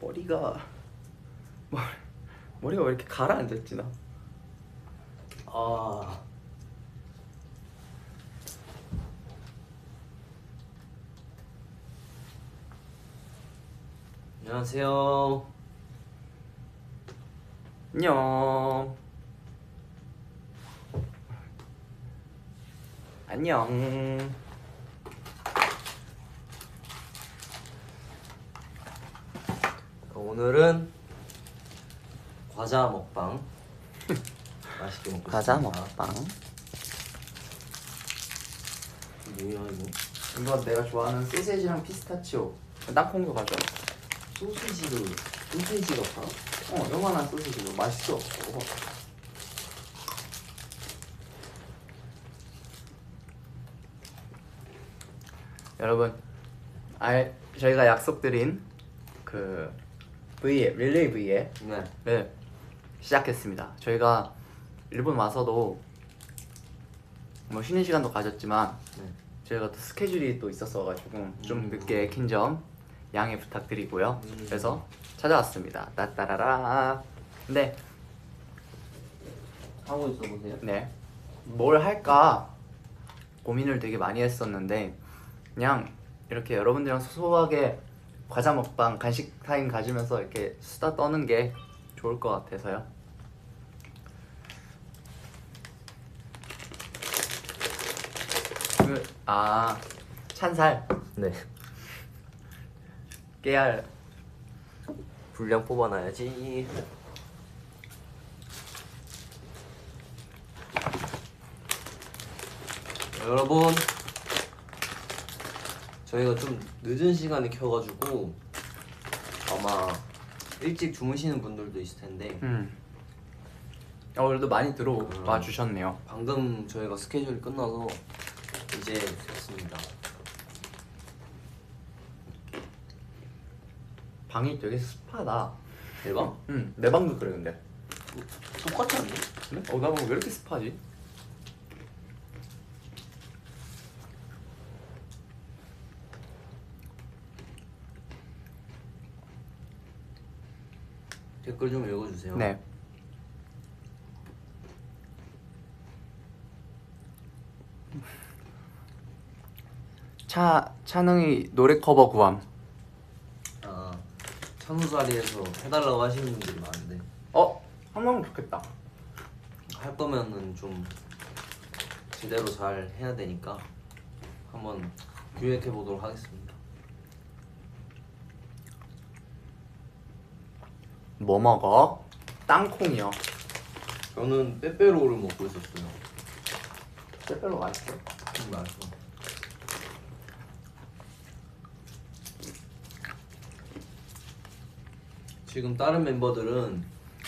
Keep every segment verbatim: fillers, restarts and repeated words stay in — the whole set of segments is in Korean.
머리가 머리, 머리가 왜 이렇게 가라앉았지 나? 아 안녕하세요. 안녕. 안녕. 오늘은 과자 먹방 맛있게 먹고 과자 있습니다. 먹방. 뭐야 이거? 이건 내가 좋아하는 소세지랑 피스타치오. 땅콩도 가져. 소시지를 소시지가 팔아? 어, 요만한 소세지도 맛있어. 먹어봐. 여러분, 아, 저희가 약속드린 그 V앱, 릴레이 V앱 네. 네, 시작했습니다. 저희가 일본 와서도 뭐 쉬는 시간도 가졌지만 네. 저희가 또 스케줄이 또 있었어가지고 좀 음. 늦게 킨 점 양해 부탁드리고요. 음. 그래서 찾아왔습니다. 따따라라. 근데 하고 있어 보세요. 네, 뭘 할까 고민을 되게 많이 했었는데 그냥 이렇게 여러분들이랑 소소하게 과자 먹방, 간식 타임 가지면서 이렇게 수다 떠는 게 좋을 것 같아서요. 그, 아, 찬살, 네. 깨알. 분량 뽑아놔야지. 여러분, 저희가 좀 늦은 시간에 켜가지고 아마 일찍 주무시는 분들도 있을 텐데 음. 어, 그래도 많이 들어와 주셨네요. 방금 저희가 스케줄이 끝나서 이제 됐습니다. 방이 되게 습하다. 내 방? 응, 내 방도 그래 근데. 똑같지 않니? 그래? 어, 나 방 왜 이렇게 습하지? 댓글 좀 읽어주세요. 네. 차 찬웅이 노래 커버 구함. 아, 찬우자리에서 해달라고 하시는 분들이 많은데 어, 하면 좋겠다. 할 거면은 좀 제대로 잘 해야 되니까 한번 기획해 보도록 하겠습니다. 뭐 먹어? 땅콩이요. 저는 빼빼로를 먹고 있었어요. 빼빼로 맛있어. 음, 맛있어. 지금 다른 멤버들은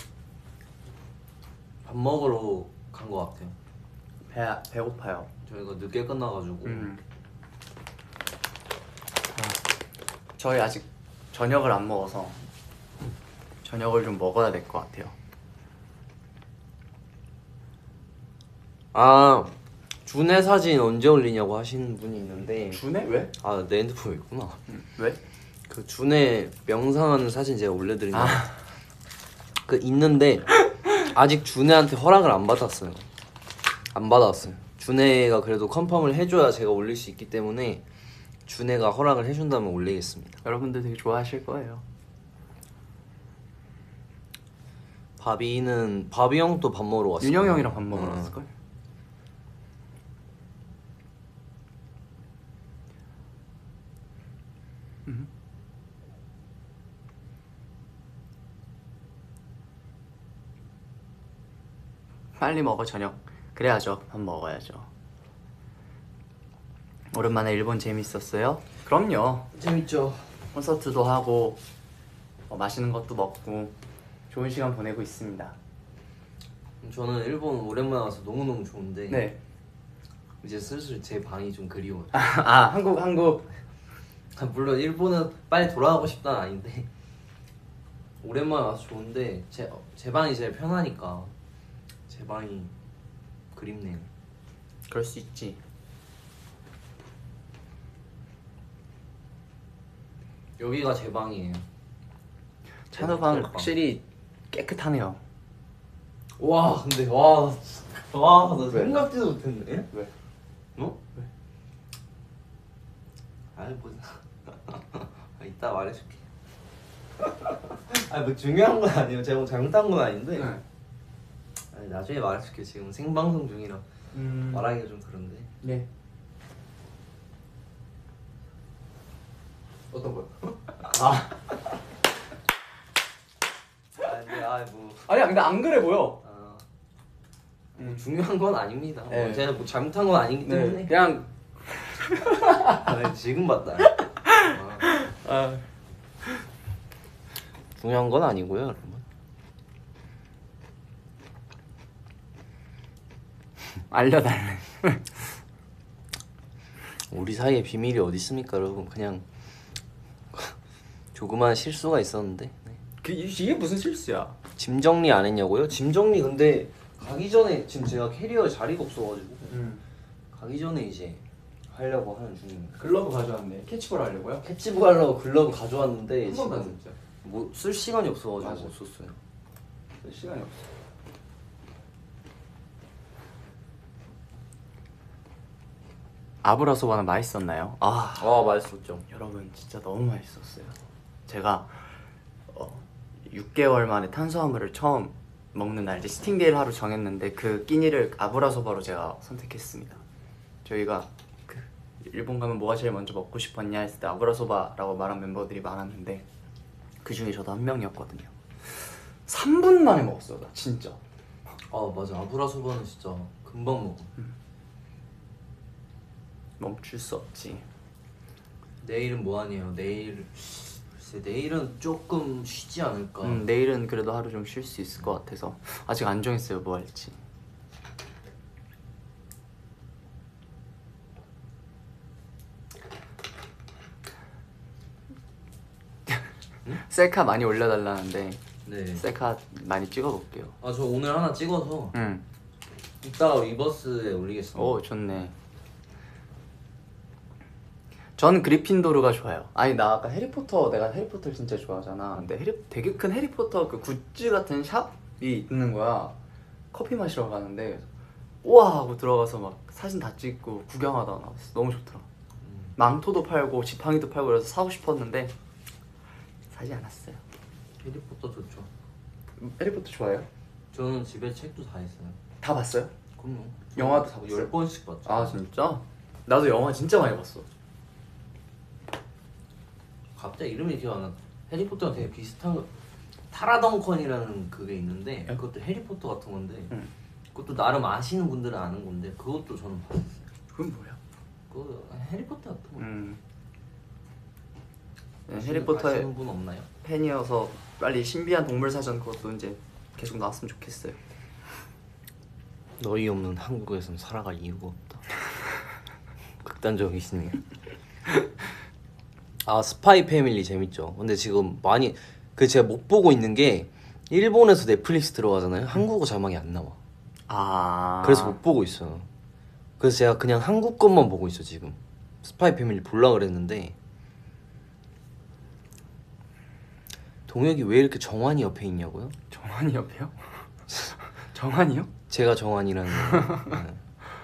밥 먹으러 간 것 같아요. 배 배고파요. 저희가 늦게 끝나가지고 음. 아, 저희 아직 저녁을 안 먹어서 저녁을 좀 먹어야 될 것 같아요. 아, 준혜 사진 언제 올리냐고 하시는 분이 있는데 준해? 왜? 아, 내 핸드폰에 있구나. 음, 왜? 그 준혜 명상하는 사진 제가 올려드린 거 아. 그 있는데 아직 준혜한테 허락을 안 받았어요. 안 받았어요. 준혜가 그래도 컨펌을 해줘야 제가 올릴 수 있기 때문에 준혜가 허락을 해준다면 올리겠습니다. 여러분들 되게 좋아하실 거예요. 바비는 바비 형도 밥 먹으러 왔어. 윤영 형이랑 밥 먹으러 응. 왔을걸? 음. 빨리 먹어 저녁. 그래야죠. 밥 먹어야죠. 오랜만에 일본 재밌었어요? 그럼요. 재밌죠. 콘서트도 하고 어, 맛있는 것도 먹고 좋은 시간 보내고 있습니다. 저는 일본 오랜만에 와서 너무너무 좋은데 네. 이제 슬슬 제 방이 좀 그리워요. 아, 아 한국 한국. 물론 일본은 빨리 돌아가고 싶다는 아닌데 오랜만에 와서 좋은데 제, 제 방이 제일 편하니까 제 방이 그립네요. 그럴 수 있지. 여기가 제 방이에요. 찬호방 확실히 깨끗하네요. 와 근데 와와나 왜? 생각지도 못했네. 왜? 어? 왜? 아니 뭐 아, 이따 말해줄게. 아니 뭐 중요한 건 아니에요. 제가 뭐 잘못한 건 아닌데. 네. 아니, 나중에 말해줄게. 지금 생방송 중이라 음... 말하기가 좀 그런데. 네. 어떤 거요? 아 아 근데 아뭐 아니야 근데 안 그래 보여. 아, 음. 뭐 중요한 건 아닙니다. 네. 뭐 제가 뭐 잘못한 건 아니기 때문에. 네. 그냥 아, 지금 봤다. 아, 아... 중요한 건 아니고요, 여러분. 알려달래. 우리 사이에 비밀이 어디 있습니까, 여러분? 그냥 조그마한 실수가 있었는데. 네. 그 이게 무슨 실수야? 짐 정리 안 했냐고요? 짐 정리 근데 가기 전에 지금 제가 캐리어에 자리가 없어가지고 음. 가기 전에 이제 하려고 하는 중입니다. 글러브 가져왔네. 캐치볼 하려고요? 캐치부 하려고 글러브 가져왔는데 한 번도 안 지금 썼죠. 뭐 쓸 시간이 없어가지고 맞아. 못 썼어요. 시간이 없어. 아브라소바는 맛있었나요? 아 아 맛있었죠. 여러분 진짜 너무 맛있었어요. 제가 어, 육 개월 만에 탄수화물을 처음 먹는 날 이제 스팅데이를 하루 정했는데 그 끼니를 아브라소바로 제가 선택했습니다. 저희가 그 일본 가면 뭐가 제일 먼저 먹고 싶었냐 했을 때 아브라소바라고 말한 멤버들이 많았는데 그 중에 저도 한 명이었거든요. 삼 분 만에 먹었어요 나 진짜. 아 맞아, 아브라소바는 진짜 금방 먹어. 멈출 수 없지. 내일은 뭐 하네요? 내일 글쎄 내일은 조금 쉬지 않을까. 음, 내일은 그래도 하루 좀 쉴 수 있을 것 같아서 아직 안 정했어요 뭐 할지. 셀카 많이 올려달라는데 네. 셀카 많이 찍어볼게요. 아 저 오늘 하나 찍어서 응. 이따가 위버스에 올리겠습니다. 오 좋네. 저는 그리핀도르가 좋아요. 아니 나 아까 해리포터 내가 해리포터를 진짜 좋아하잖아. 근데 해리, 되게 큰 해리포터 그 굿즈 같은 샵이 있는 거야. 커피 마시러 가는데 우와 하고 들어가서 막 사진 다 찍고 구경하다 나왔어. 너무 좋더라. 음. 망토도 팔고 지팡이도 팔고 그래서 사고 싶었는데 사지 않았어요. 해리포터 좋죠. 해리포터 좋아해요? 저는 집에 책도 다 있어요. 다 봤어요? 그럼요. 영화도 다 봤어요? 열 번씩 봤죠. 아 진짜? 나도 영화 진짜 많이 봤어. 갑자기 이름이 기억 안 나. 해리포터랑 되게 비슷한 거. 타라덩컨이라는 그게 있는데 응? 그것도 해리포터 같은 건데 응. 그것도 나름 아시는 분들은 아는 건데 그것도 저는 봤어요. 그건 뭐야? 그거 해리포터 같은 거. 음. 네, 아시는- 해리포터의 아시는 분 없나요? 팬이어서 빨리 신비한 동물 사전 그것도 이제 계속 나왔으면 좋겠어요. 너희 없는 한국에선 살아갈 이유가 없다. 극단적이시네요. 아 스파이 패밀리 재밌죠. 근데 지금 많이 그 제가 못 보고 있는 게 일본에서 넷플릭스 들어가잖아요. 한국어 자막이 안 나와. 아. 그래서 못 보고 있어요. 그래서 제가 그냥 한국 것만 보고 있어 지금. 스파이 패밀리 볼라 그랬는데 동혁이 왜 이렇게 정환이 옆에 있냐고요? 정환이 옆에요? 정환이요? 제가 정환이라는 거예요. 네.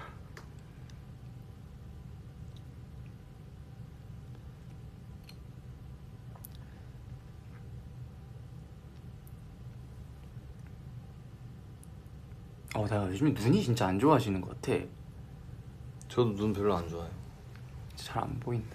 어, 내가 요즘에 눈이 진짜 안 좋아지는 것 같아. 저도 눈 별로 안 좋아요. 잘 안 보인다.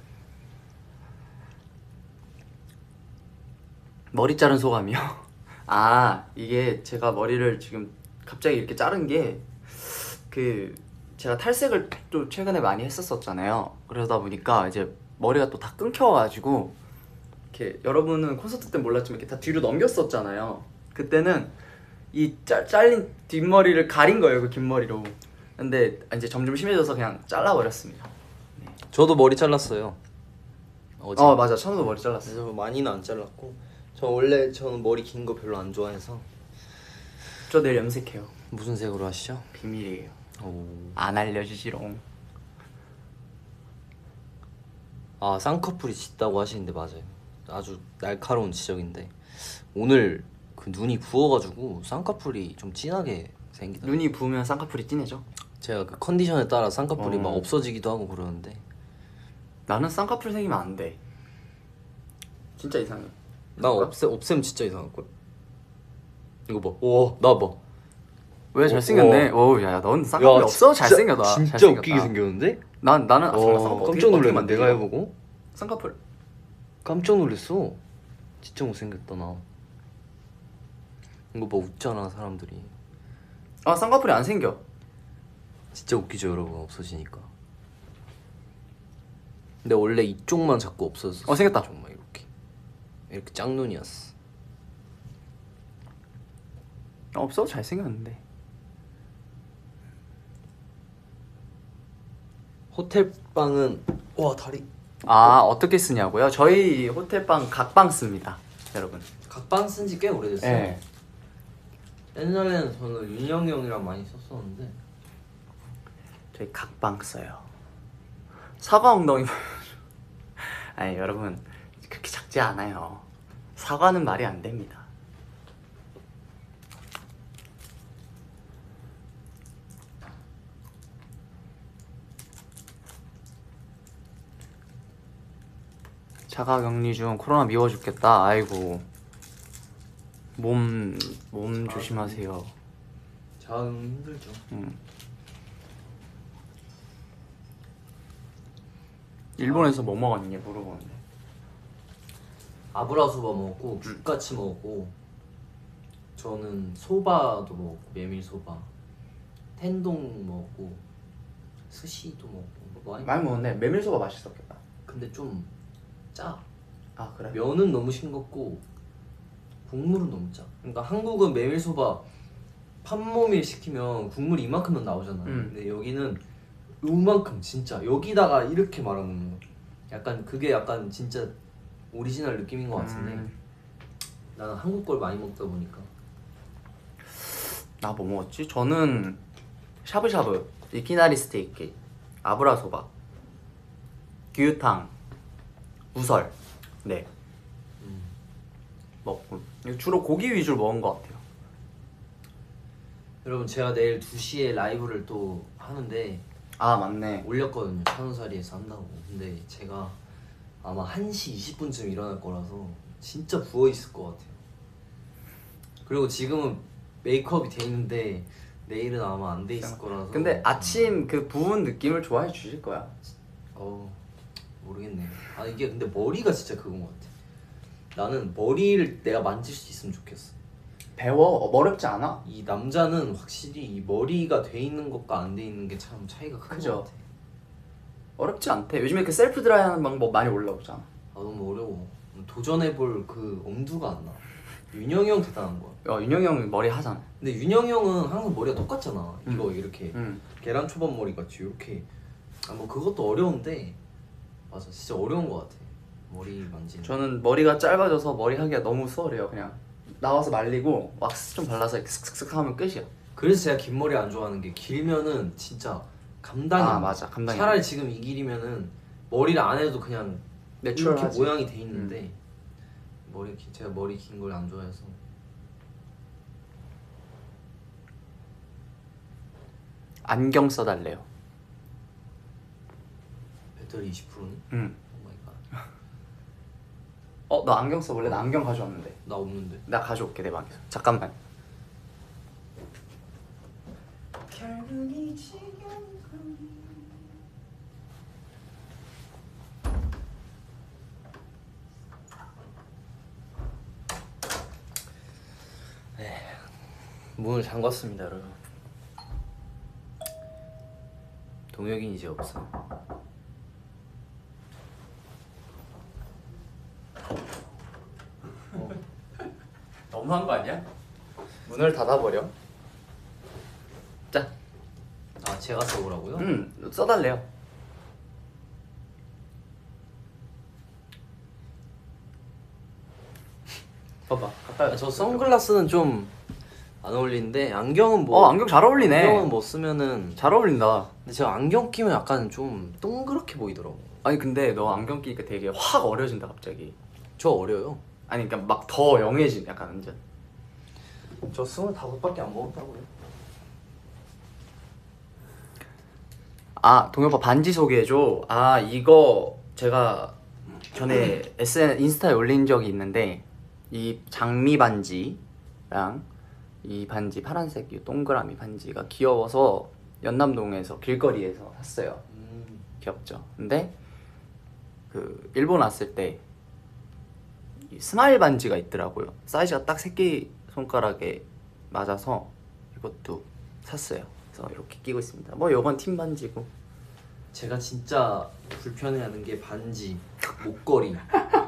머리 자른 소감이요? 아 이게 제가 머리를 지금 갑자기 이렇게 자른 게 그 제가 탈색을 또 최근에 많이 했었었잖아요. 그러다 보니까 이제 머리가 또 다 끊겨가지고 이렇게 여러분은 콘서트 때 몰랐지만 이렇게 다 뒤로 넘겼었잖아요. 그때는 이 짜, 잘린 뒷머리를 가린 거예요, 그 긴 머리로. 근데 이제 점점 심해져서 그냥 잘라버렸습니다. 저도 머리 잘랐어요. 어제. 어 맞아, 천우도 머리 잘랐어. 그래서 많이는 안 잘랐고 저 원래 저는 머리 긴 거 별로 안 좋아해서. 저 내일 염색해요. 무슨 색으로 하시죠? 비밀이에요. 오. 안 알려주지롱. 아 쌍꺼풀이 짙다고 하시는데 맞아요. 아주 날카로운 지적인데 오늘 그 눈이 부어가지고 쌍꺼풀이 좀 진하게 생기다. 눈이 부으면 쌍꺼풀이 진해져. 제가 그 컨디션에 따라 쌍꺼풀이 어. 막 없어지기도 하고 그러는데 나는 쌍꺼풀 생기면 안 돼. 진짜 이상해. 나 없애 없애면 진짜 이상할 걸. 이거 봐. 와, 나 봐. 왜 어, 잘생겼네. 오, 야, 넌 쌍꺼풀 없어? 진짜- 잘생겼다. 진짜 잘생겼다. 웃기게 생겼는데? 난 나는 아, 와, 쌍꺼풀 어떻게- 깜짝 놀랐네. 어떻게 내가 만들냐? 해보고 쌍꺼풀. 깜짝 놀랐어. 진짜 못생겼다 나. 이거 봐, 웃잖아 사람들이. 아, 쌍꺼풀이 안 생겨. 진짜 웃기죠 여러분, 없어지니까. 근데 원래 이쪽만 자꾸 없어졌어. 어, 생겼다. 정말 이렇게 이렇게 짝눈이었어. 없어? 잘생겼는데. 호텔 방은 와 다리 아, 어떻게 쓰냐고요? 저희 호텔방 각방 씁니다, 여러분. 각방 쓴 지 꽤 오래됐어요. 네. 옛날에는 저는 윤영이 형이랑 많이 썼었는데 저희 각방 써요. 사과 엉덩이. 아니, 여러분, 그렇게 작지 않아요. 사과는 말이 안 됩니다. 자가격리 중 코로나 미워 죽겠다. 아이고. 몸, 몸 조심하세요. 자음 힘들죠. 음. 일본에서 뭐 먹었니? 물어보는데. 아브라소바 먹었고 귤까치 먹었고 저는 소바도 먹었고 메밀소바, 텐동 먹었고 스시도 먹고 뭐 많이 많이 먹었네. 메밀소바 맛있었겠다. 근데 좀 짜. 아, 그래? 면은 너무 싱겁고 국물은 너무 짜. 그러니까 한국은 메밀소바 판모밀 시키면 국물이 이만큼만 나오잖아요. 음. 근데 여기는 요만큼 진짜 여기다가 이렇게 말아먹는 거. 약간 그게 약간 진짜 오리지널 느낌인 것 같은데 음. 나는 한국 걸 많이 먹다 보니까. 나 뭐 먹었지? 저는 샤브샤브, 이키나리 스테이크, 아브라소바, 규탕, 우설. 네. 음. 먹고. 주로 고기 위주로 먹은 것 같아요. 여러분 제가 내일 두 시에 라이브를 또 하는데 아, 맞네. 올렸거든요. 천우사리에서 한다고. 근데 제가 아마 한 시 이십 분쯤 일어날 거라서 진짜 부어있을 것 같아요. 그리고 지금은 메이크업이 돼 있는데 내일은 아마 안 돼 있을 거라서. 근데 아침 그 부은 느낌을 좋아해 주실 거야. 어 모르겠네. 아 이게 근데 머리가 진짜 그건 것 같아. 나는 머리를 내가 만질 수 있으면 좋겠어. 배워? 어, 어렵지 않아? 이 남자는 확실히 이 머리가 돼 있는 것과 안 돼 있는 게 참 차이가 큰 그죠. 것 같아. 어렵지 않대. 요즘에 그 셀프 드라이 하는 방법 많이 올라오잖아. 아 너무 어려워. 도전해볼 그 엄두가 안 나. 윤영이 형 대단한 거야. 어, 윤영이 형 머리 하잖아. 근데 윤영이 형은 항상 머리가 똑같잖아. 음. 이거 이렇게 응. 계란 초밥 머리 같이 이렇게. 아 뭐 그것도 어려운데 맞아 진짜 어려운 것 같아. 머리 만지는. 저는 머리가 짧아져서 머리 하기가 너무 수월해요. 그냥 나와서 말리고 왁스 좀 발라서 이렇게 슥슥슥 하면 끝이야. 그래서 제가 긴 머리 안 좋아하는 게 길면은 진짜 감당이 아, 안 돼. 맞아. 감당이 안 차라리 돼. 지금 이 길이면은 머리를 안 해도 그냥 이렇게 내추럴하지. 모양이 돼 있는데 머리 기, 제가 머리 긴 걸 안 좋아해서. 안경 써달래요. 배터리 이십 퍼센트는? 응. 오 마이 갓. 어, 너 안경 써볼래? 나 안경 가져왔는데. 나 없는데. 나 가져올게, 내 방에서. 잠깐만. 문을 잠갔습니다 여러분. 동혁이 이제 없어. 너무한 거 아니야? 문을 닫아버려. 자, 아 제가 써보라고요? 응, 써달래요. 봐봐, 가까이. 아, 저 선글라스는 좀 안 어울리는데 안경은 뭐. 어, 안경 잘 어울리네. 안경은 뭐 쓰면은. 잘 어울린다. 근데 제가 안경 끼면 약간 좀 동그랗게 보이더라고. 아니 근데 너 안경 끼니까 되게 확 어려진다 갑자기. 저 어려요. 아니 그러니까 막 더 영해진 약간 완전. 저 스물다섯밖에 안 먹었다고요. 아 동혁아 반지 소개해줘. 아 이거 제가 전에 에스엔 인스타에 올린 적이 있는데 이 장미 반지랑 이 반지 파란색 이 동그라미 반지가 귀여워서 연남동에서 길거리에서 샀어요. 음. 귀엽죠. 근데 그 일본 왔을 때 이 스마일 반지가 있더라고요. 사이즈가 딱 새끼 손가락에 맞아서 이것도 샀어요. 그래서 이렇게 끼고 있습니다. 뭐 요건 팀 반지고. 제가 진짜 불편해하는 게 반지, 목걸이,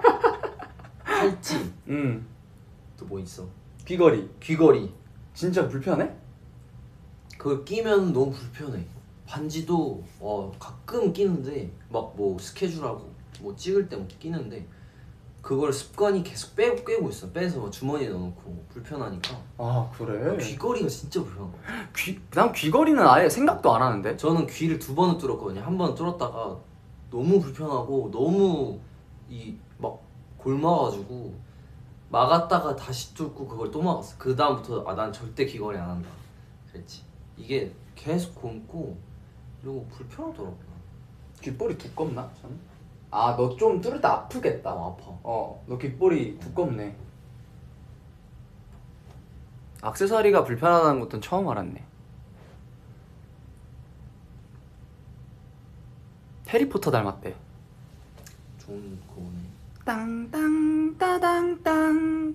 팔찌, 음 또 뭐 있어? 귀걸이 귀걸이. 진짜 불편해? 그걸 끼면 너무 불편해. 반지도 어, 가끔 끼는데 막 뭐 스케줄하고 뭐 찍을 때 뭐 끼는데 그걸 습관이 계속 빼고 빼고 있어. 빼서 막 주머니에 넣어놓고 불편하니까. 아 그래? 귀걸이가 진짜 불편한 거 같아. 귀, 난 귀걸이는 아예 생각도 안 하는데. 저는 귀를 두 번을 뚫었거든요. 한 번 뚫었다가 너무 불편하고 너무 이 막 골마가지고 막았다가 다시 뚫고 그걸 또 막았어. 그 다음부터 아 난 절대 귀걸이 안 한다 그랬지. 이게 계속 곰고 그리고 불편하더라고. 귓볼이 두껍나? 저는? 아 너 좀 뚫을 때 아프겠다. 어, 아파. 어, 너 귓볼이 두껍네. 액세서리가 불편하다는 것도 처음 알았네. 해리포터 닮았대. 좋은 거네. 땅땅 따당땅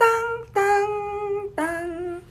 땅땅땅.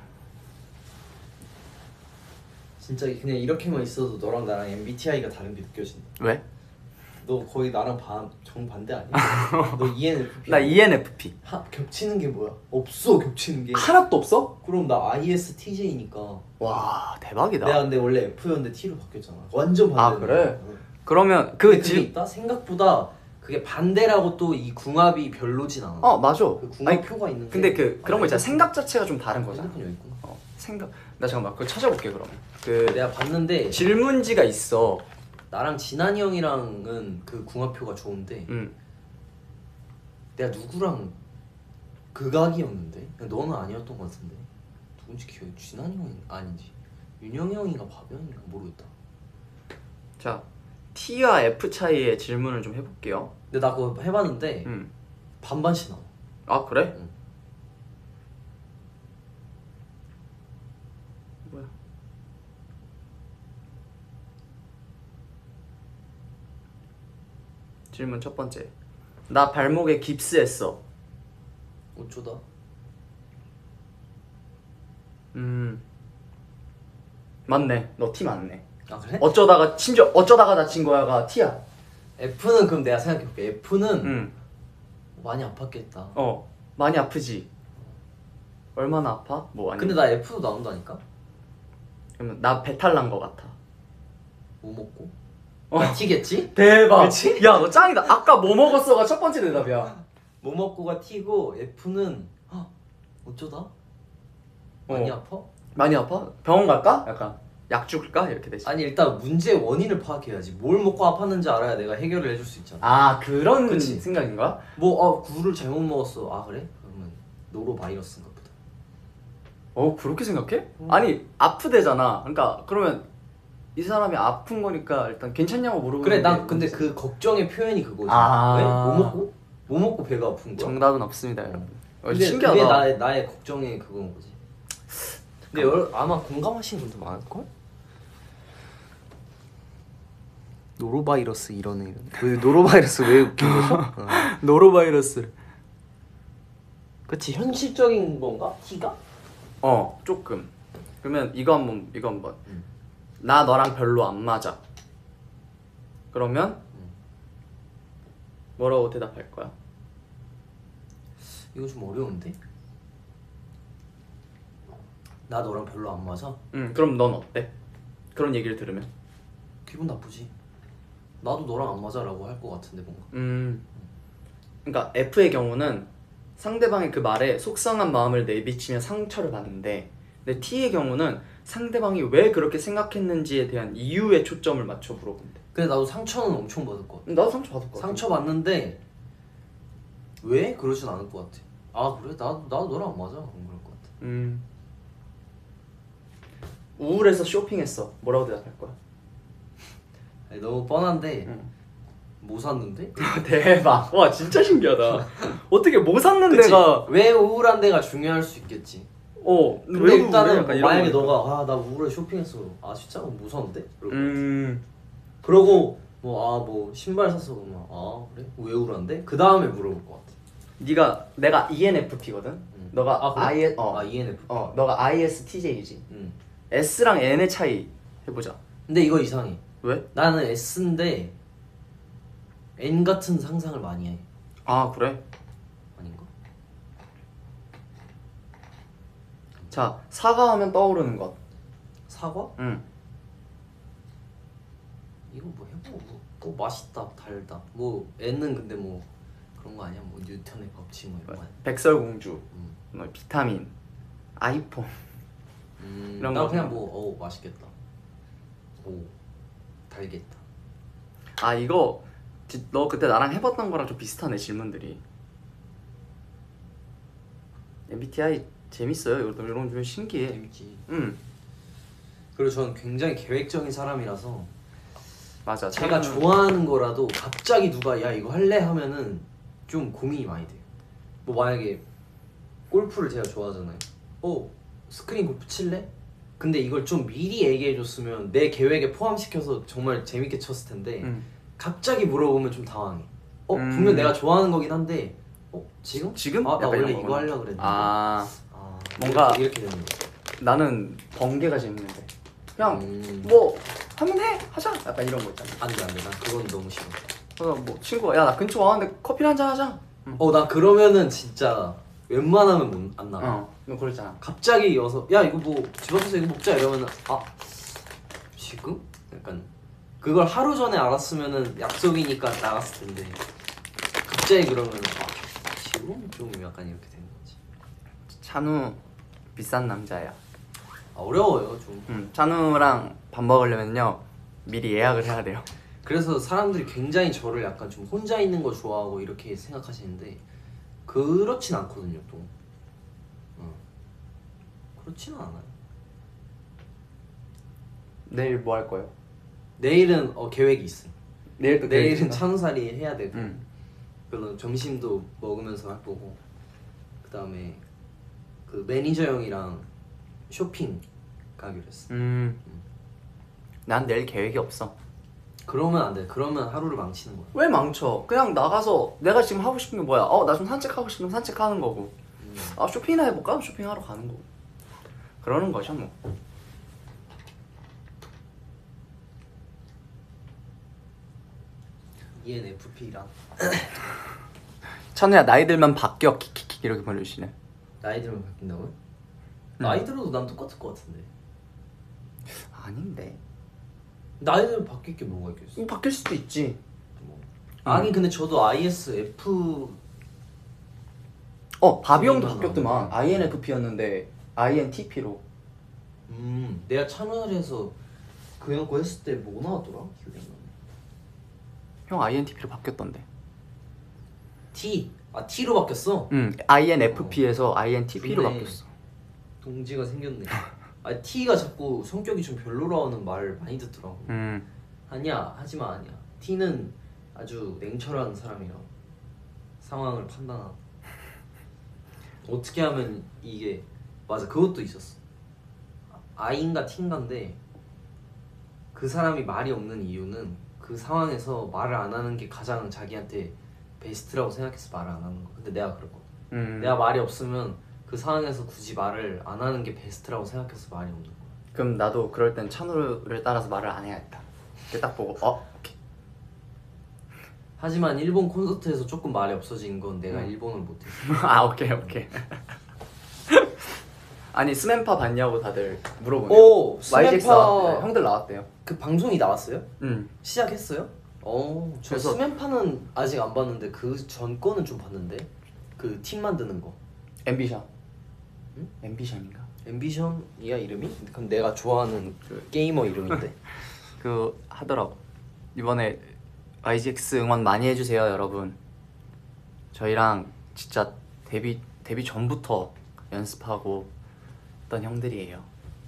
진짜 그냥 이렇게만 있어도 너랑 나랑 엠비티아이가 다른 게 느껴진다. 왜? 너 거의 나랑 반, 정반대 아니야? 너 이엔에프피. 나 이엔에프피. 하, 겹치는 게 뭐야? 없어 겹치는 게. 하나도 없어? 그럼 나 아이에스티제이니까. 와 대박이다. 내가 근데 원래 F였는데 T로 바뀌었잖아. 완전 아, 반대. 그래? 그러면 그 그 그게 질... 있다? 생각보다 그게 반대라고 또 이 궁합이 별로진 않아. 어 맞아. 그 궁합표가 있는데. 근데 그 그런 거 있잖아. 핸드폰- 생각 자체가 좀 다른 거잖아. 핸드폰 여기 있구나. 어 생각. 나 잠깐만 그거 찾아볼게 그러면. 그 내가 봤는데 질문지가 있어. 나랑 진한이 형이랑은 그 궁합표가 좋은데 음. 내가 누구랑 극악이었는데 너는 아니었던 것 같은데 누군지 기억이. 진한이 형이 아닌지 윤영이 형인가 바비형인가 모르겠다. 자 T와 F 차이의 질문을 좀 해볼게요. 근데 나 그거 해봤는데 음. 반반씩 나와. 아 그래? 응. 뭐야? 질문 첫 번째. 나 발목에 깁스했어. 어쩌다? 음. 맞네. 너 T 맞네. 아 그래? 어쩌다가 심지어 어쩌다가 다친 거야가 T야. F는 그럼 내가 생각해볼게. F는 응. 많이 아팠겠다. 어. 많이 아프지. 얼마나 아파? 뭐 아니. 근데 나 F도 나온다니까? 그러면 나 배탈 난 거 같아. 뭐 먹고? 어. 나 T겠지? 대박. 그치? 야 너 짱이다. 아까 뭐 먹었어가 첫 번째 대답이야. 뭐 먹고가 T고 F는 헉, 어쩌다? 많이 어. 아파? 많이 아파? 병원 갈까? 약간 약 줄까? 이렇게 되지. 아니 일단 문제의 원인을 파악해야지. 뭘 먹고 아팠는지 알아야 내가 해결을 해줄 수 있잖아. 아 그런 그치. 생각인가? 뭐 아 굴을 잘못 먹었어. 아 그래? 그러면 노로바이러스인가 보다. 어 그렇게 생각해? 음. 아니 아프대잖아. 그러니까 그러면 이 사람이 아픈 거니까 일단 괜찮냐고 물어보는 그래 게 난 근데 문제지. 그 걱정의 표현이 그거지. 아. 왜? 뭐 먹고? 뭐 먹고 배가 아픈 거야? 정답은 없습니다 여러분. 어, 근데 신기하다. 그게 나의, 나의 걱정의 그건 거지. 근데 여, 아마 공감하시는 분도 많을걸? 노로바이러스 이러네 이러네. 왜 노로바이러스 왜 웃긴 거죠? 어. 노로바이러스. 그치 현실적인 건가? T가? 어 조금. 그러면 이거 한번 이거 한번. 음. 나 너랑 별로 안 맞아. 그러면 음. 뭐라고 대답할 거야? 이거 좀 어려운데? 나 너랑 별로 안 맞아? 응. 그럼 넌 어때? 그런 얘기를 들으면. 기분 나쁘지. 나도 너랑 안 맞아라고 할 것 같은데 뭔가. 음. 그러니까 F의 경우는 상대방의 그 말에 속상한 마음을 내비치면 상처를 받는데, 근데 T의 경우는 상대방이 왜 그렇게 생각했는지에 대한 이유에 초점을 맞춰 물어본대. 근데 나도 상처는 엄청 받을 것 같아. 나도 상처 받을 것 같아. 상처 받는데 왜? 그러진 않을 것 같아. 아 그래? 나 나도 너랑 안 맞아. 안 그럴 것 같아. 음. 우울해서 쇼핑했어. 뭐라고 대답할 거야? 아니, 너무 뻔한데 응. 뭐 샀는데? 대박. 와 진짜 신기하다. 어떻게 뭐 샀는 그치? 데가 왜 우울한 데가 중요할 수 있겠지. 어. 근데 왜 일단은 우울해? 약간 뭐 이런 만약에 거니까. 너가 아 나 우울해 쇼핑했어. 아 진짜? 뭐 샀는데? 그러고 음. 그러고 뭐 아 뭐 신발 샀어. 그러면 아 그래? 왜 우울한데? 그 다음에 물어볼 것 같아. 네가 내가 이엔에프피거든. 응. 너가 아 그래? 아이 어. 아 이엔에프. 어, 너가 아이에스티제이지. 응. S랑 N의 차이 해보자. 근데 이거 이상해. 왜? 나는 S인데 N 같은 상상을 많이 해. 아 그래? 아닌가? 자 사과하면 떠오르는 것. 사과? 응. 이거 뭐 해보 뭐, 뭐 맛있다 달다 뭐 N은 근데 뭐 그런 거 아니야? 뭐 뉴턴의 법칙 뭐 이런 거 아니야? 백설공주, 음. 뭐 비타민, 아이폰. 음, 이런 나 거 그냥 생각- 뭐 어 맛있겠다. 오 달겠다. 아 이거 지- 너 그때 나랑 해봤던 거랑 좀 비슷하네 질문들이. 엠비티아이 재밌어요. 이런 이런 좀 신기해. 재밌지. 응 그리고 저는 굉장히 계획적인 사람이라서 맞아. 제가 저는- 좋아하는 거라도 갑자기 누가 야 이거 할래 하면은 좀 고민이 많이 돼요. 뭐 만약에 골프를 제가 좋아하잖아요. 어 스크린 골프 칠래? 근데 이걸 좀 미리 얘기해줬으면 내 계획에 포함시켜서 정말 재밌게 쳤을 텐데 응. 갑자기 물어보면 좀 당황해. 어 음. 분명 내가 좋아하는 거긴 한데 어 지금? 지금? 아 나 약간 원래 이런 이거 거구나. 하려고 그랬는데. 아 아, 뭔가- 이렇게, 이렇게 되는 거. 나는 번개가 재밌는데. 그냥 음. 뭐 하면 해 하자. 약간 이런 거 있잖아. 안돼 안돼 나 그건 너무 싫어. 그래서 뭐 친구가 야 나 근처 와는데 커피 한잔 하자. 응. 어 나 그러면은 진짜 웬만하면 못, 안 나가. 어. 너 그랬잖아. 갑자기 와서 야 이거 뭐 집 앞에서 이거 먹자 이러면은 아 지금? 약간 그걸 하루 전에 알았으면은 약속이니까 나갔을 텐데 갑자기 그러면 아 지금? 좀 약간 이렇게 되는 거지. 찬우 비싼 남자야. 아, 어려워요 좀. 응. 찬우랑 밥 먹으려면요 미리 예약을 해야 돼요. 그래서 사람들이 굉장히 저를 약간 좀 혼자 있는 거 좋아하고 이렇게 생각하시는데 그렇진 않거든요 또. 어. 그렇지는 않아요. 내일 뭐 할 거예요? 내일은 어, 계획이 있어요. 내일도 내일은 찬우살이 해야 되고 응. 그런 점심도 먹으면서 할 거고 그 다음에 그 매니저 형이랑 쇼핑 가기로 했어. 음. 난 내일 계획이 없어. 그러면 안 돼. 그러면 하루를 망치는 거야. 왜 망쳐? 그냥 나가서 내가 지금 하고 싶은 게 뭐야? 어, 나 좀 산책하고 싶으면 산책하는 거고. 음. 아, 쇼핑이나 해볼까? 쇼핑하러 가는 거고. 그러는 거죠, 뭐. 이엔에프피랑 찬우야, 나이 들면 바뀌어. 킥킥킥 이렇게 보내주시네. 나이 들면 바뀐다고요? 음. 나이 들어도 난 똑같을 것 같은데. 아닌데. 나이 들면 바뀔 게 뭐가 있겠어? 이거 바뀔 수도 있지. 뭐. 아니 근데 저도 아이에스에프 어, 바비 형도 그거는 바뀌었더만. 아닌데. 아이엔에프피였는데 아이엔티피로. 음 내가 찬원에서 그 형 거 했을 때 뭐 나왔더라? 기억이 안 나네. 형 아이엔티피로 바뀌었던데. T 아 T로 바뀌었어? 응, 아이엔에프피에서 아이엔티피로 좋네. 바뀌었어. 동지가 생겼네. 아 T가 자꾸 성격이 좀 별로라는 말을 많이 듣더라고. 음, 아니야 하지마 아니야. T는 아주 냉철한 사람이라 상황을 판단하고 어떻게 하면 이게 맞아 그것도 있었어. I인가 T인가인데 그 사람이 말이 없는 이유는 그 상황에서 말을 안 하는 게 가장 자기한테 베스트라고 생각해서 말을 안 하는 거. 근데 내가 그랬거든. 음. 내가 말이 없으면 그 상황에서 굳이 말을 안 하는 게 베스트라고 생각해서 말이 없는 거야. 그럼 나도 그럴 땐 찬우를 따라서 말을 안 해야겠다. 이렇게 딱 보고 어? 오케이. 하지만 일본 콘서트에서 조금 말이 없어진 건 내가 음. 일본어를 못해서. 아 오케이 오케이. 아니 스맨파 봤냐고 다들 물어보네요. 오 와이지엑스 스맨파 나왔대. 형들 나왔대요. 그 방송이 나왔어요? 응. 시작했어요? 어, 저 그래서- 스맨파는 아직 안 봤는데 그 전 거는 좀 봤는데 그 팀 만드는 거. 앰비션. 응? 앰비션인가? 앰비션이야 이름이? 그럼 내가 좋아하는 그 게이머 이름인데. 그 하더라고. 이번에 와이지엑스 응원 많이 해주세요 여러분. 저희랑 진짜 데뷔 데뷔 전부터 연습하고 있던 형들이에요.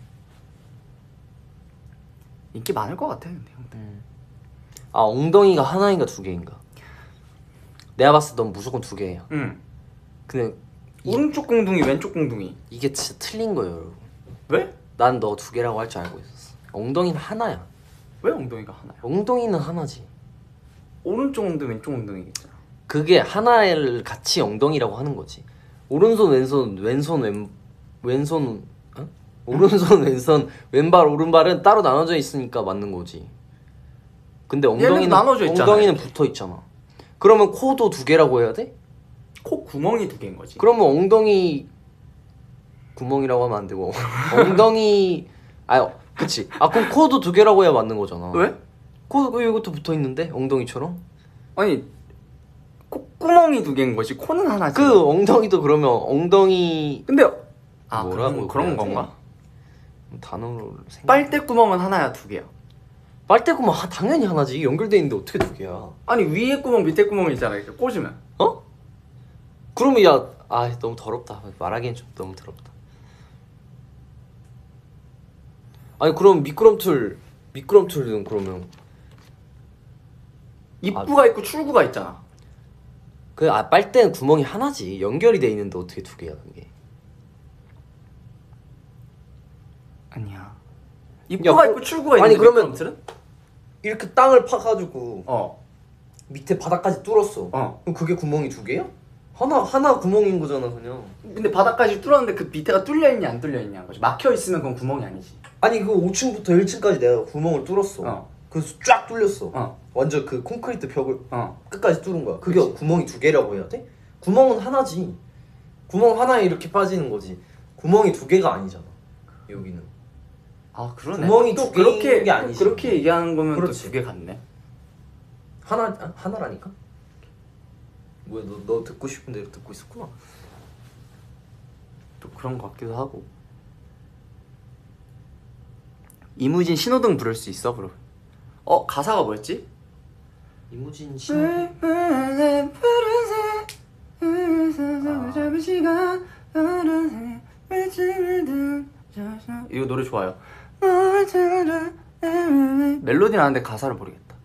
인기 많을 것 같아요, 근데 형들. 음. 아 엉덩이가 하나인가 두 개인가? 내가 봤을 때 넌 무조건 두 개야. 응. 근데 이, 오른쪽 공둥이, 왼쪽 공둥이. 이게 진짜 틀린 거예요, 여러분. 왜? 난 너 두 개라고 할 줄 알고 있었어. 엉덩이는 하나야. 왜 엉덩이가 하나야? 엉덩이는 하나지. 오른쪽 엉덩이, 왼쪽 엉덩이겠잖아. 그게 하나를 같이 엉덩이라고 하는 거지. 오른손 왼손 왼손 왼 왼손 어? 오른손 왼손 왼발 오른발은 따로 나눠져 있으니까 맞는 거지. 근데 엉덩이는 나눠져 있잖아, 엉덩이는 이렇게. 붙어 있잖아. 그러면 코도 두 개라고 해야 돼? 코 구멍이 두 개인 거지. 그러면 엉덩이 구멍이라고 하면 안 되고 엉덩이 아 그치. 아 그럼 코도 두 개라고 해야 맞는 거잖아. 왜? 코 이것도 붙어 있는데 엉덩이처럼? 아니 콧구멍이 두 개인 거지. 코는 하나지. 그 엉덩이도 그러면 엉덩이 근데 아 뭐라고 그런, 그런 그래야 건가? 돼? 단어로 생각... 빨대 구멍은 하나야, 두 개야? 빨대구멍 하- 당연히 하나지. 연결돼 있는데 어떻게 두 개야? 아니 위에 구멍 밑에 구멍 있잖아, 이렇게 꽂으면. 어? 그러면 야, 아 너무 더럽다. 말하기엔 좀 너무 더럽다. 아니 그럼 미끄럼틀 미끄럼틀은 그러면 입구가 있고 출구가 있잖아. 그 아 빨대는 구멍이 하나지. 연결이 돼 있는데 어떻게 두 개야 그게? 아니야. 입구가 그- 있고 출구가 있는데 아니, 그러면- 미끄럼틀은? 이렇게 땅을 파가지고 어. 밑에 바닥까지 뚫었어. 어. 그럼 그게 구멍이 두 개야? 하나 하나 구멍인 거잖아 그냥. 근데 바닥까지 뚫었는데 그 밑에가 뚫려 있냐 안 뚫려 있냐는 거지. 막혀 있으면 그건 구멍이 아니지. 아니 그 오 층부터 일 층까지 내가 구멍을 뚫었어. 어. 그래서 쫙 뚫렸어. 어. 완전 그 콘크리트 벽을 어. 끝까지 뚫은 거야. 그게 그치. 구멍이 두 개라고 해야 돼? 구멍은 하나지. 구멍 하나에 이렇게 빠지는 거지. 구멍이 두 개가 아니잖아. 여기는. 아 그러네. 구멍이 또 두 개인 그렇게 게 아니지. 또 그렇게 얘기하는 거면 그렇지. 또 두 개 같네. 하나 아, 하나라니까? 뭐야 너 너 듣고 싶은 대로 듣고 있었구나. 또 그런 것 같기도 하고. 이무진 신호등 부를 수 있어 그럼? 어 가사가 뭐였지? 이무진 씨. 이거 노래 좋아요. 멜로디는 아는데 가사를 모르겠다.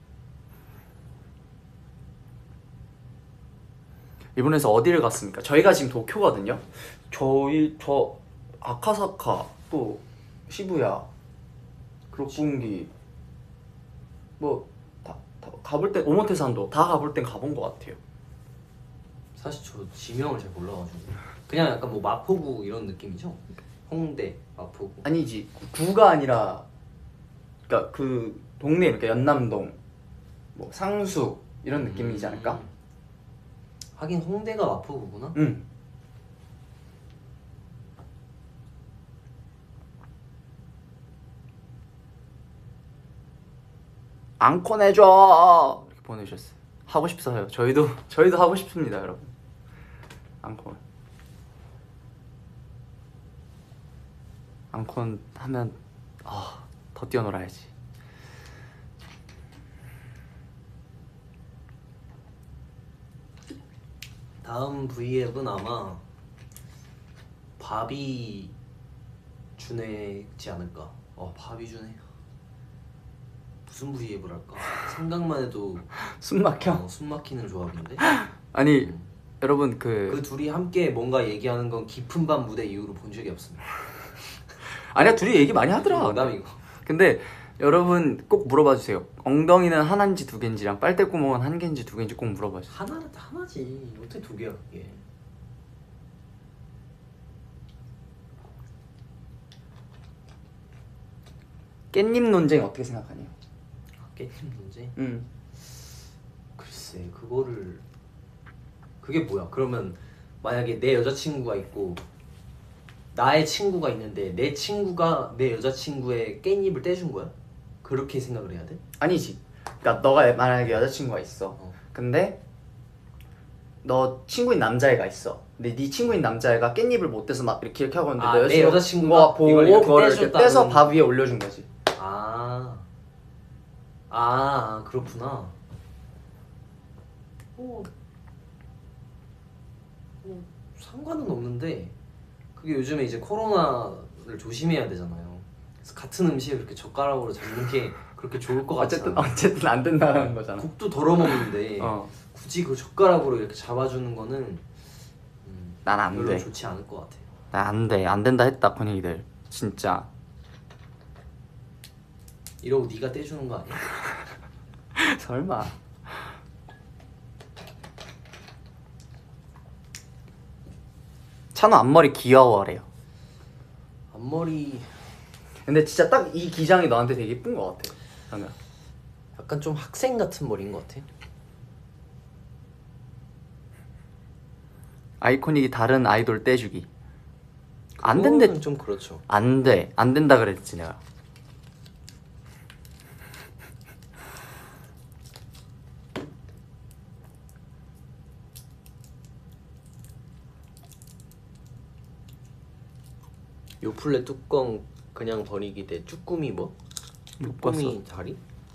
일본에서 어디를 갔습니까? 저희가 지금 도쿄거든요. 저희 저 아카사카 또 시부야 록bun기 뭐 다, 다 가볼 때 오모테산도 다 가볼 땐 가본 것 같아요. 사실 저 지명을 잘 몰라가지고 그냥 약간 뭐 마포구 이런 느낌이죠? 홍대, 마포구. 아니지 구가 아니라 그러니까 그 동네 이렇게 연남동 뭐 상수 이런 느낌이지 않을까? 음. 하긴 홍대가 마포구구나. 응. 앙코 내줘 이렇게 보내주셨어요. 하고 싶어요. 저희도 저희도 하고 싶습니다, 여러분. 앙콘. 앙콘 하면 아, 더 뛰어놀아야지. 다음 V앱은 아마 바비 준혜지 않을까. 어 바비 준혜. 무슨 V앱을 할까? 생각만 해도 숨 막혀. 어, 숨 막히는 조합인데. 아니 음. 여러분 그 그 둘이 함께 뭔가 얘기하는 건 깊은 밤 무대 이후로 본 적이 없습니다. 아니야 둘이 얘기 많이 하더라. 농담이고. 근데 여러분 꼭 물어봐 주세요. 엉덩이는 하나인지 두 개인지랑 빨대구멍은 한 개인지 두 개인지 꼭 물어봐 주세요. 하나는 하나지. 어떻게 두 개야 그게? 깻잎 논쟁 어떻게 생각하니? 깻잎 문제? 음. 글쎄 그거를 그게 뭐야? 그러면 만약에 내 여자친구가 있고 나의 친구가 있는데 내 친구가 내 여자친구의 깻잎을 떼준 거야? 그렇게 생각을 해야 돼? 아니지. 그러니까 너가 만약에 여자친구가 있어. 어. 근데 너 친구인 남자애가 있어. 근데 네 친구인 남자애가 깻잎을 못 떼서 막 이렇게 이렇게 하고 있는데 아, 너 내 여자친구가 여자친구가 보고 이걸 이렇게 그거를 이렇게 떼줬다는- 떼서 밥 위에 올려준 거지. 아, 아 그렇구나. 어, 상관은 없는데 그게 요즘에 이제 코로나를 조심해야 되잖아요. 그래서 같은 음식을 그렇게 젓가락으로 잡는 게 그렇게 좋을 것 같지 어쨌든 않아요. 어쨌든 안 된다는 거잖아. 국도 덜어 먹는데 어. 굳이 그 젓가락으로 이렇게 잡아주는 거는 음, 난 안 별로 돼. 좋지 않을 것 같아. 나 안 돼. 안 된다 했다 코닉이들. 진짜. 이러고 네가 떼주는 거 아니야? 설마. 찬우 앞머리 귀여워래요. 앞머리 근데 진짜 딱 이 기장이 너한테 되게 예쁜 것 같아. 그러면 약간 좀 학생 같은 머리인 것 같아. 아이코닉이 다른 아이돌 떼주기. 안 그거는 된대. 좀 그렇죠. 안 돼. 안 된다 그랬지 내가. 요플레 뚜껑 그냥 버리기 대 쭈꾸미 뭐? 못 봤어. 쭈꾸미 다리?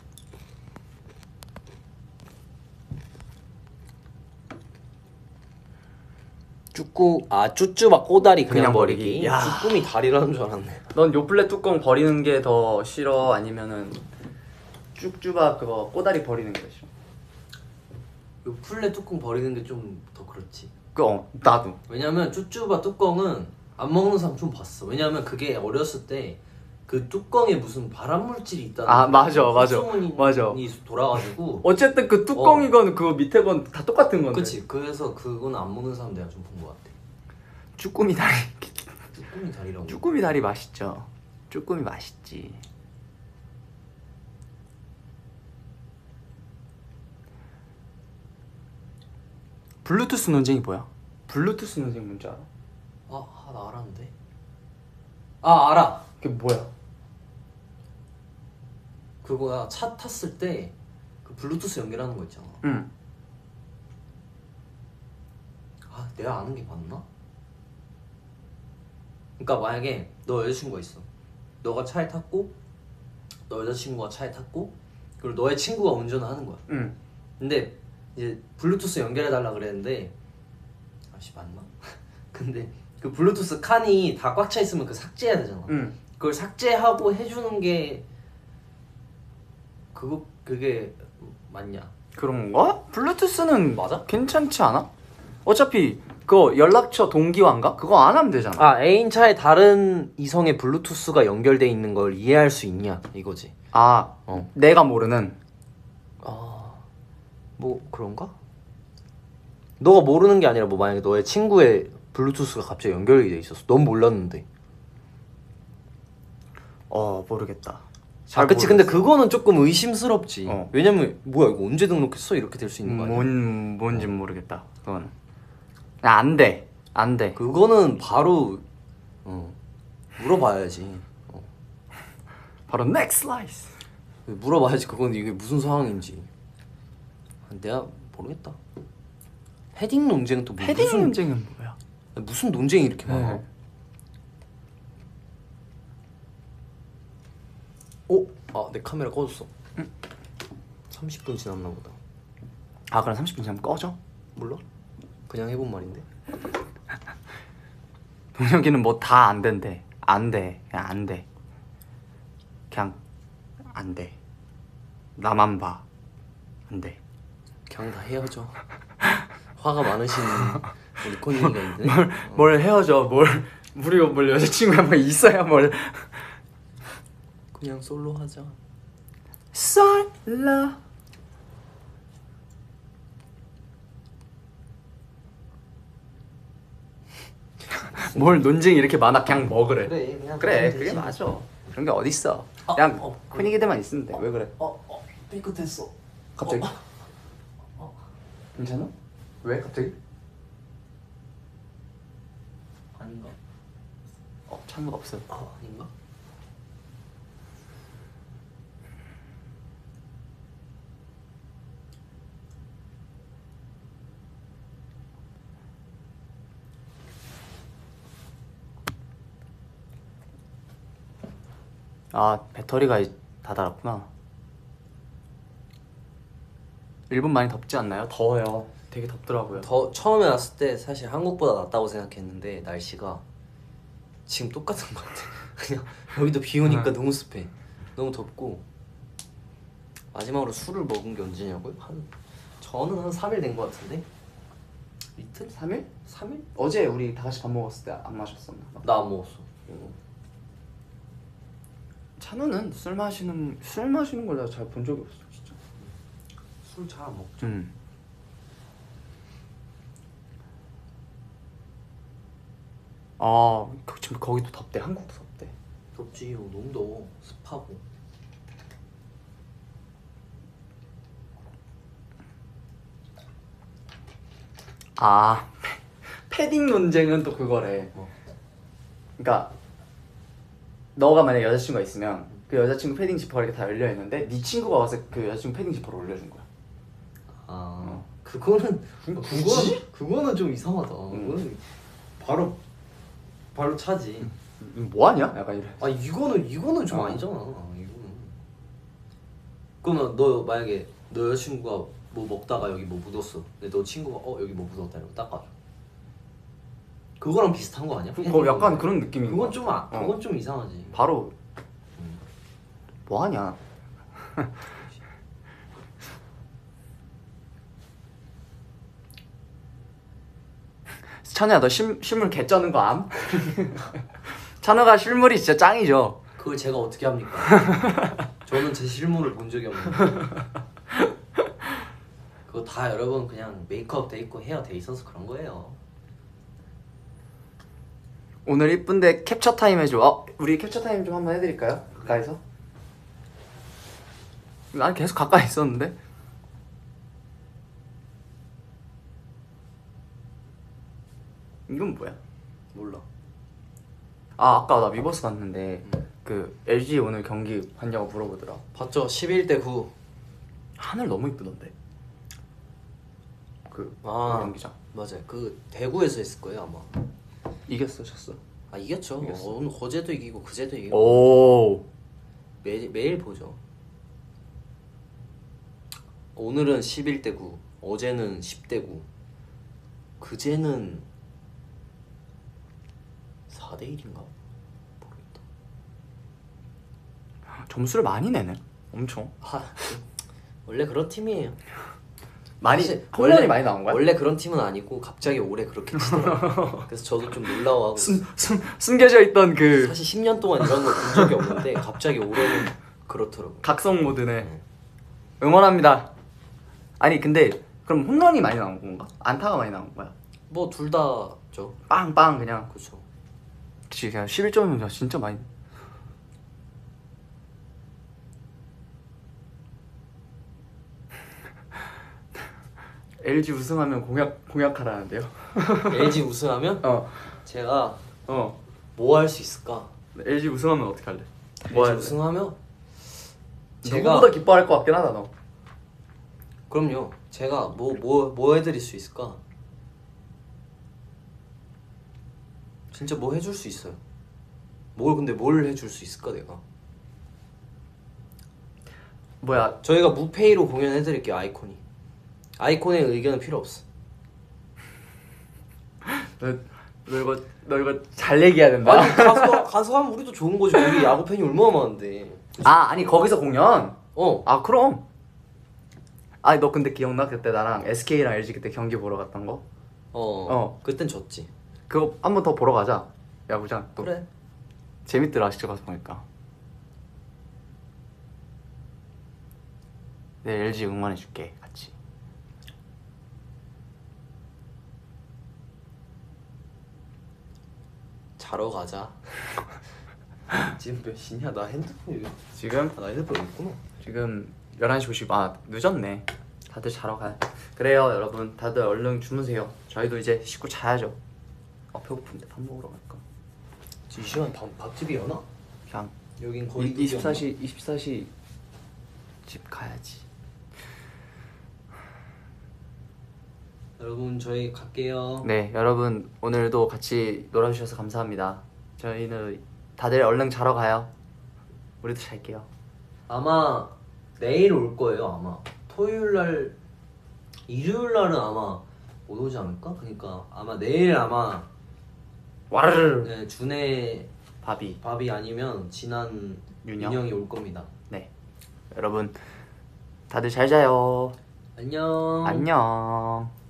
쭈꾸 아 쭈쭈바 꼬다리 그냥, 그냥 버리기. 버리기. 야. 쭈꾸미 다리라는 줄 알았네. 넌 요플레 뚜껑 버리는 게 더 싫어? 아니면은 쭉쭈바 그거 꼬다리 버리는 게 싫어? 요플레 뚜껑 버리는 게 좀 더 그렇지. 그 어, 나도. 왜냐면 쭈쭈바 뚜껑은 안 먹는 사람 좀 봤어. 왜냐면 그게 어렸을 때 그 뚜껑에 무슨 발암 물질이 있다는 아, 맞아, 맞아. 소문이 맞아. 돌아가지고 어쨌든 그 뚜껑이건 그거 밑에 건 다 똑같은 건데. 그치. 그래서 그건 안 먹는 사람 내가 좀 본 것 같아. 쭈꾸미 다리. 쭈꾸미 다리라고. 쭈꾸미 다리 맛있죠. 쭈꾸미 맛있지. 블루투스 논쟁이 뭐야? 블루투스 논쟁 뭔지 알아? 아, 아, 나 알았는데. 아, 알아. 그게 뭐야? 그거야. 차 탔을 때 그 블루투스 연결하는 거 있잖아. 응. 아, 내가 아는 게 맞나? 그러니까 만약에 너 여자친구가 있어. 너가 차에 탔고 너 여자친구가 차에 탔고 그리고 너의 친구가 운전을 하는 거야. 응. 근데 이제 블루투스 연결해달라 그랬는데 아씨 맞나? 근데 그 블루투스 칸이 다 꽉 차 있으면 그 삭제해야 되잖아. 응. 그걸 삭제하고 해주는 게 그거 그게 맞냐? 그런 건가? 블루투스는 맞아? 괜찮지 않아? 어차피 그거 연락처 동기화인가? 그거 안 하면 되잖아. 아 애인 차에 다른 이성의 블루투스가 연결돼 있는 걸 이해할 수 있냐 이거지. 아, 어. 내가 모르는. 아, 뭐 그런가? 너가 모르는 게 아니라 뭐 만약에 너의 친구의 블루투스가 갑자기 연결이 돼 있었어. 넌 몰랐는데. 어, 모르겠다. 아, 그치. 근데 그거는 조금 의심스럽지. 어. 왜냐면 뭐야 이거 언제 등록했어? 이렇게 될 수 있는 거 아니야? 뭔 뭔지 모르겠다. 그건. 야, 안 돼. 안 돼. 그거는 바로 어, 물어봐야지. 어. 바로 next slice. 물어봐야지. 그건 이게 무슨 상황인지. 내가 모르겠다. 패딩 논쟁은 또 뭐, 패딩 무슨 논쟁은 뭐야? 무슨 논쟁이 이렇게 많아? 네. 어? 아, 내 카메라 꺼졌어. 응. 삼십 분 지났나 보다. 아, 그럼 삼십 분 지나면 꺼져? 몰라? 그냥 해본 말인데. 동혁이는 뭐 다 안 된대. 안 돼. 그냥 안 돼. 그냥 안 돼. 나만 봐. 안 돼. 그냥 다 헤어져. 화가 많으신 우리 코니가 있는데. 뭘, 뭘 헤어져? 뭘 우리가 뭘 여자친구가 뭐 있어야 뭘. 그냥 솔로 하자. 솔로. 뭘 논쟁이 이렇게 많아? 그냥 먹으래. 그래, 그냥 그래, 그러면 그게 되지. 맞아. 그런 게 어딨어. 아, 그냥 어, 코닉이들만 있으면 돼. 왜 그래? 어, 어, 삐끗했어. 갑자기? 어, 어. 괜찮아? 왜 갑자기? 아닌가? 어, 찬우가 없어. 아, 아닌가? 아, 배터리가 다 닳았구나. 일본 많이 덥지 않나요? 더워요. 되게 덥더라고요. 더 처음에 왔을 때 사실 한국보다 낫다고 생각했는데 날씨가 지금 똑같은 것 같아. 그냥 여기도 비 오니까 너무 습해. 너무 덥고. 마지막으로 술을 먹은 게 언제냐고요? 한 저는 한 삼 일 된 것 같은데. 이틀? 삼 일? 삼 일? 어제 우리 다 같이 밥 먹었을 때 안 마셨었나? 나 안 먹었어. 이거. 찬우는 술 마시는 술 마시는 걸 내가 잘 본 적이 없어 진짜. 술 잘 안 먹죠. 음. 아 거- 지금 거기도 덥대. 한국도 덥대. 덥지. 어, 너무 더워. 습하고. 아 패딩 논쟁은 또 그거래. 뭐. 그러니까 너가 만약 에 여자친구가 있으면 그 여자친구 패딩 지퍼가 이렇게 다 열려 있는데 네 친구가 와서 그 여자친구 패딩 지퍼를 올려준 거야. 아 어. 그거는 그러니까 그거는 굳이? 그거는 좀 이상하다. 음. 그거는 바로 바로 차지. 뭐 하냐? 약간 이래. 아 이거는 이거는 좀 어. 아니잖아. 이거는. 그러면 너 만약에 너 여자친구가 뭐 먹다가 여기 뭐 묻었어. 근데 너 친구가 어 여기 뭐 묻었다 이러고 닦아줘. 그거랑 비슷한 거 아니야? 그거 약간 그런 느낌인 그건 거 좀 아, 어. 그건 좀 이상하지. 바로 음. 뭐 하냐? 찬우야 너 실, 실물 개 쩌는 거 암? 찬우가 실물이 진짜 짱이죠. 그걸 제가 어떻게 합니까? 저는 제 실물을 본 적이 없는데. 그거 다 여러분 그냥 메이크업 돼 있고 헤어 돼 있어서 그런 거예요. 오늘 이쁜데 캡처 타임 해줘. 어, 우리 캡처 타임 좀 한번 해드릴까요? 가까이서? 난 계속 가까이 있었는데. 이건 뭐야? 몰라. 아 아까 나 위버스 봤는데 음. 그 엘지 오늘 경기 봤냐고 물어보더라. 봤죠? 십일 대 구. 하늘 너무 이쁘던데. 그, 아. 그 경기장. 맞아요. 그 대구에서 했을 거예요 아마. 이겼어, 졌어? 아 이겼죠. 이겼어. 오늘 어제도 이기고 그제도 이기고 오. 매, 매일 보죠. 오늘은 십일 대 구, 어제는 십 대 구, 그제는 사 대 일인가? 모르겠다. 점수를 많이 내네. 엄청. 하, 원래 그런 팀이에요. 많이 사실 홈런이 많이 나온 거야? 원래 그런 팀은 아니고 갑자기 올해 그렇게 치더라고요. 그래서 저도 좀 놀라워하고 숨, 숨, 숨겨져 있던 그 사실 십 년 동안 이런 걸 본 적이 없는데 갑자기 올해는 그렇더라고요. 각성 모드네. 네. 응원합니다. 아니 근데 그럼 홈런이 많이 나온 건가? 안타가 많이 나온 거야? 뭐 둘 다죠. 빵빵 그냥. 그렇죠. 그치 그냥 십일 점이면 진짜 많이. 엘지 우승하면 공약 공약하라는데요. 엘지 우승하면 어, 제가 어. 뭐 할 수 있을까? 엘지 우승하면 어떻게 할래? 뭐 엘지 할래? 우승하면 누구보다 기뻐할 것 같긴 하다 너. 그럼요. 제가 뭐 뭐 뭐 해드릴 수 있을까? 진짜 뭐 해줄 수 있어요. 뭘 근데 뭘 해줄 수 있을까 내가? 뭐야? 저희가 무페이로 공연해드릴게요. 아이콘이. 아이콘의 의견은 필요 없어. 너, 너 이거 너 이거 잘 얘기해야 된다. 아니 가수 가수 하면 우리도 좋은 거지. 우리 야구 팬이 얼마나 많은데. 아 아니 거기서 공연. 어. 아 그럼. 아니 너 근데 기억나? 그때 나랑 에스케이랑 엘지 그때 경기 보러 갔던 거? 어. 어. 그땐 졌지. 그거 한 번 더 보러 가자. 야구장 또. 그래. 재밌더라 직접 가서 보니까. 내 엘지 응원해줄게 같이. 자러 가자. 지금 몇 시냐? 나 핸드폰 여기. 지금 아, 나 핸드폰 여기 있구나. 지금 열한 시 오십. 아 늦었네. 다들 자러 가요. 그래요 여러분 다들 얼른 주무세요. 저희도 이제 씻고 자야죠. 어 배고픈데 밥 먹으러 갈까? 이 시간 밥, 밥집이 여나? 그냥 여긴 거의 이, 이십사 시 이십사 시 집 가야지. 여러분 저희 갈게요. 네 여러분 오늘도 같이 놀아주셔서 감사합니다. 저희는 다들 얼른 자러 가요. 우리도 잘게요. 아마 내일 올 거예요. 아마 토요일 날 일요일 날은 아마 못 오지 않을까? 그러니까 아마 내일 아마 와르르 네, 준의 바비 밥이 아니면 진한 윤영? 윤영이 올 겁니다. 네 여러분 다들 잘 자요 안녕. 안녕